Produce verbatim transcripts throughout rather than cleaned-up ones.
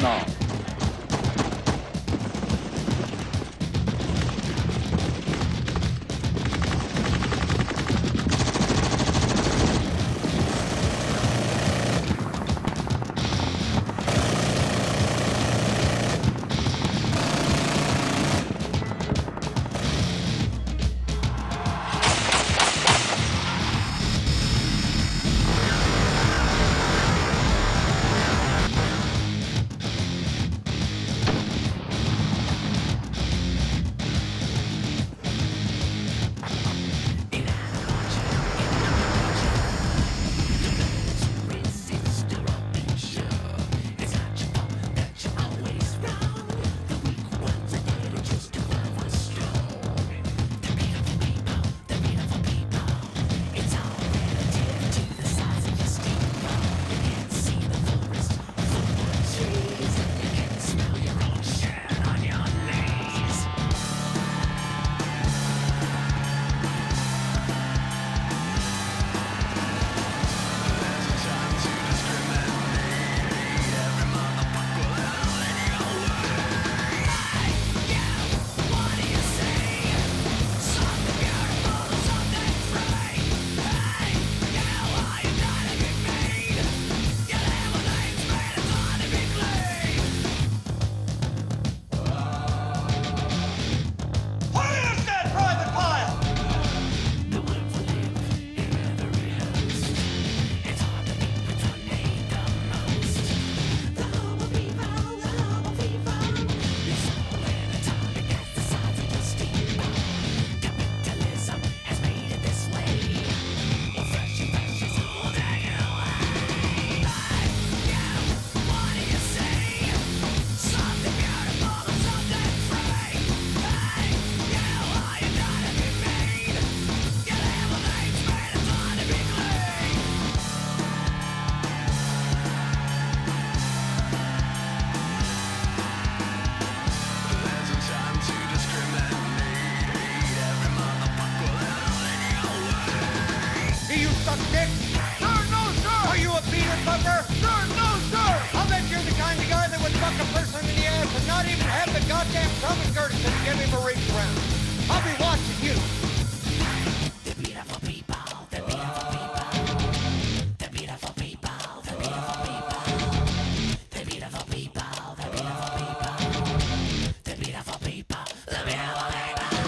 now. Dick? Sir, no, sir! Are you a beater fucker? Sir, no, sir! I'll bet you're the kind of guy that would fuck a person in the ass and not even have the goddamn common courtesy to give him a reach around. I'll be watching you. The beautiful people, the beautiful people, the beautiful people, the beautiful people, the beautiful people, the beautiful people, the beautiful people, the beautiful people.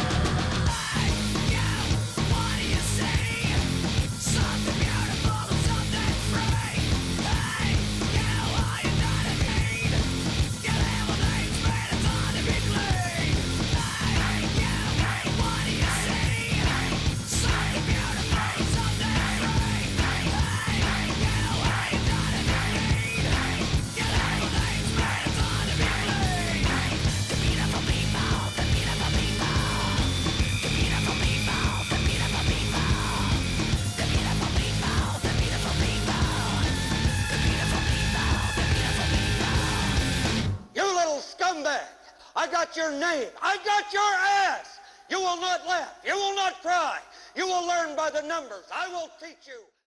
I got your name. I got your ass. You will not laugh. You will not cry. You will learn by the numbers. I will teach you.